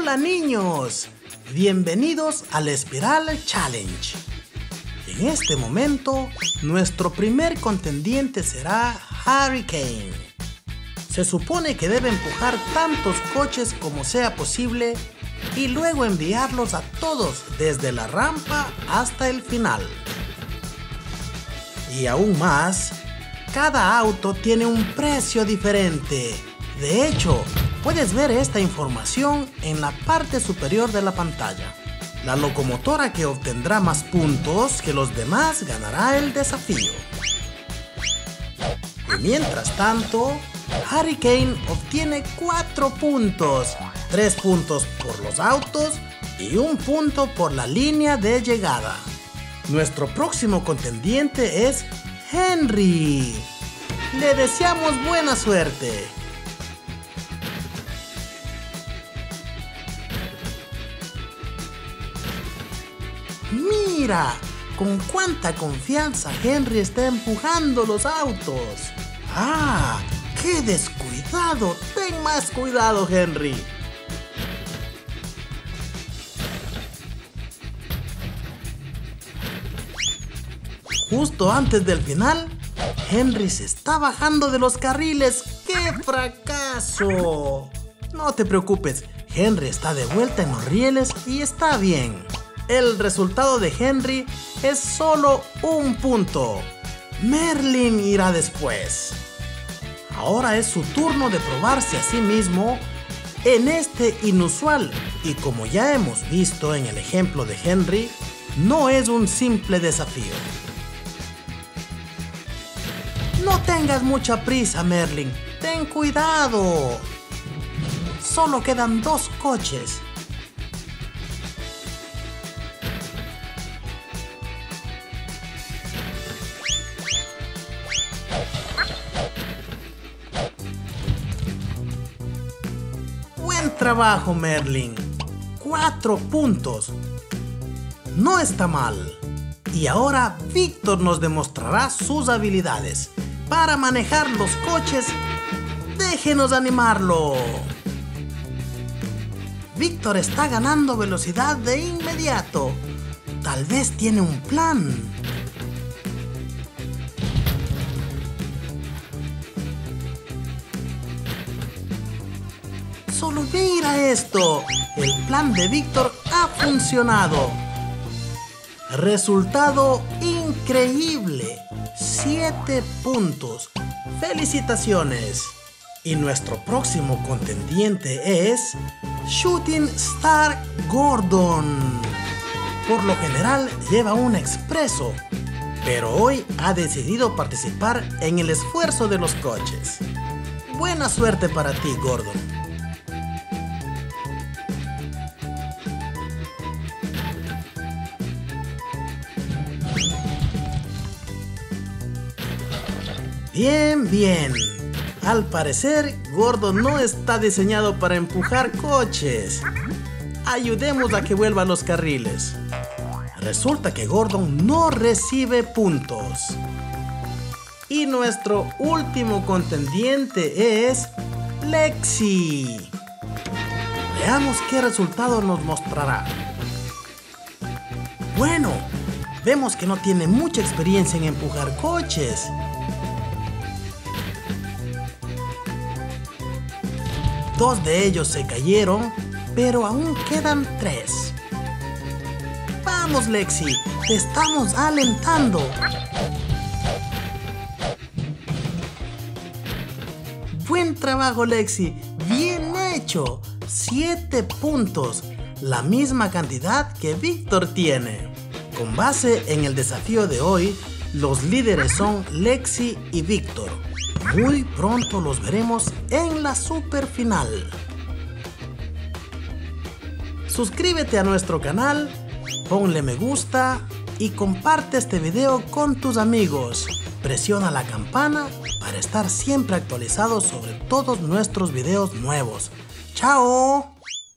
Hola niños, bienvenidos al Espiral Challenge. En este momento, nuestro primer contendiente será Harry Kane. Se supone que debe empujar tantos coches como sea posible y luego enviarlos a todos desde la rampa hasta el final. Y aún más, cada auto tiene un precio diferente. De hecho, puedes ver esta información en la parte superior de la pantalla. La locomotora que obtendrá más puntos que los demás ganará el desafío. Y mientras tanto, Harry Kane obtiene 4 puntos, 3 puntos por los autos y 1 punto por la línea de llegada. Nuestro próximo contendiente es Henry. Le deseamos buena suerte. Mira, con cuánta confianza Henry está empujando los autos. ¡Ah! ¡Qué descuidado! ¡Ten más cuidado, Henry! Justo antes del final, Henry se está bajando de los carriles. ¡Qué fracaso! No te preocupes, Henry está de vuelta en los rieles y está bien. El resultado de Henry es solo 1 punto. Merlin irá después. Ahora es su turno de probarse a sí mismo en este inusual y, como ya hemos visto en el ejemplo de Henry, no es un simple desafío. No tengas mucha prisa, Merlin. Ten cuidado. Solo quedan 2 coches. Buen trabajo, Merlin. 4 puntos. No está mal. Y ahora Víctor nos demostrará sus habilidades. Para manejar los coches, déjenos animarlo. Víctor está ganando velocidad de inmediato. Tal vez tiene un plan. Solo mira esto. El plan de Víctor ha funcionado. Resultado increíble. 7 puntos. ¡Felicitaciones! Y nuestro próximo contendiente es Shooting Star Gordon. Por lo general lleva un expreso, pero hoy ha decidido participar en el esfuerzo de los coches. Buena suerte para ti, Gordon. Bien, bien. Al parecer, Gordon no está diseñado para empujar coches. Ayudemos a que vuelva a los carriles. Resulta que Gordon no recibe puntos. Y nuestro último contendiente es Lexi. Veamos qué resultado nos mostrará. Bueno, vemos que no tiene mucha experiencia en empujar coches. Dos de ellos se cayeron, pero aún quedan 3. Vamos, Lexi, te estamos alentando. Buen trabajo, Lexi, bien hecho. 7 puntos, la misma cantidad que Víctor tiene. Con base en el desafío de hoy, los líderes son Lexi y Víctor. Muy pronto los veremos en la super final. Suscríbete a nuestro canal, ponle me gusta y comparte este video con tus amigos. Presiona la campana para estar siempre actualizado sobre todos nuestros videos nuevos. ¡Chao!